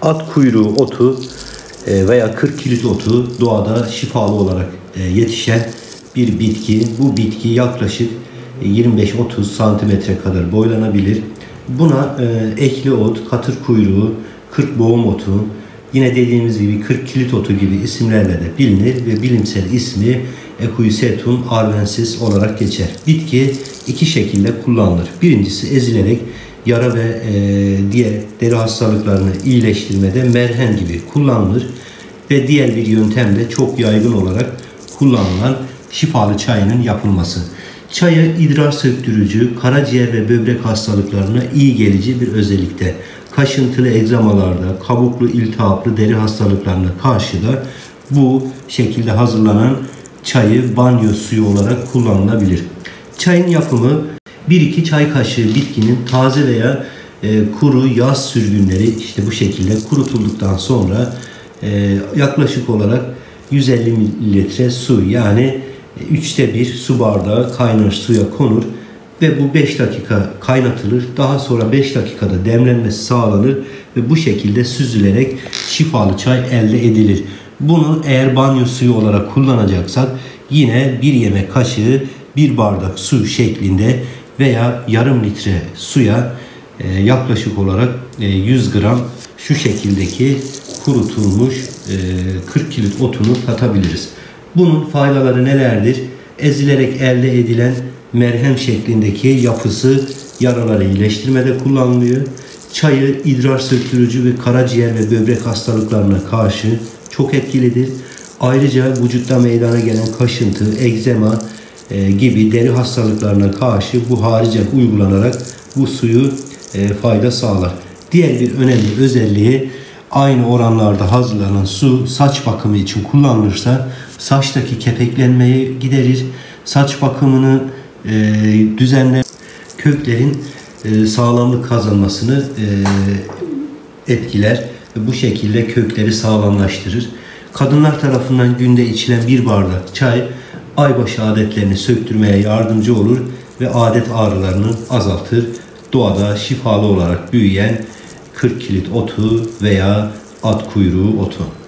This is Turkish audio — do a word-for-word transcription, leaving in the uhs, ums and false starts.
At kuyruğu otu veya kırk kilit otu doğada şifalı olarak yetişen bir bitki. Bu bitki yaklaşık yirmi beş otuz santimetre kadar boylanabilir. Buna ekli ot, katır kuyruğu, kırk boğum otu, yine dediğimiz gibi kırk kilit otu gibi isimlerle de bilinir ve bilimsel ismi Equisetum arvensis olarak geçer. Bitki iki şekilde kullanılır. Birincisi ezilerek yara ve e, diğer deri hastalıklarını iyileştirmede merhem gibi kullanılır ve diğer bir yöntem de çok yaygın olarak kullanılan şifalı çayının yapılması. Çayı idrar söktürücü, karaciğer ve böbrek hastalıklarına iyi gelici bir özellikte. Kaşıntılı egzamalarda, kabuklu iltihaplı deri hastalıklarına karşı da bu şekilde hazırlanan çayı banyo suyu olarak kullanılabilir. Çayın yapımı bir iki çay kaşığı bitkinin taze veya e, kuru yaz sürgünleri işte bu şekilde kurutulduktan sonra e, yaklaşık olarak yüz elli mililitre su, yani üçte bir su bardağı kaynar suya konur ve bu beş dakika kaynatılır. Daha sonra beş dakikada demlenmesi sağlanır ve bu şekilde süzülerek şifalı çay elde edilir. Bunu eğer banyo suyu olarak kullanacaksak yine bir yemek kaşığı bir bardak su şeklinde veya yarım litre suya e, yaklaşık olarak e, yüz gram şu şekildeki kurutulmuş e, kırk kilit otunu katabiliriz. Bunun faydaları nelerdir? Ezilerek elde edilen merhem şeklindeki yapısı yaraları iyileştirmede kullanılıyor. Çayı idrar söktürücü ve karaciğer ve böbrek hastalıklarına karşı çok etkilidir. Ayrıca vücutta meydana gelen kaşıntı, egzema e, gibi deri hastalıklarına karşı bu haricen uygulanarak bu suyu e, fayda sağlar. Diğer bir önemli özelliği, aynı oranlarda hazırlanan su saç bakımı için kullanılırsa saçtaki kepeklenmeyi giderir. Saç bakımını e, düzenler, köklerin e, sağlamlık kazanmasını e, etkiler ve bu şekilde kökleri sağlamlaştırır. Kadınlar tarafından günde içilen bir bardak çay aybaşı adetlerini söktürmeye yardımcı olur ve adet ağrılarını azaltır. Doğada şifalı olarak büyüyen kırk kilit otu veya at kuyruğu otu.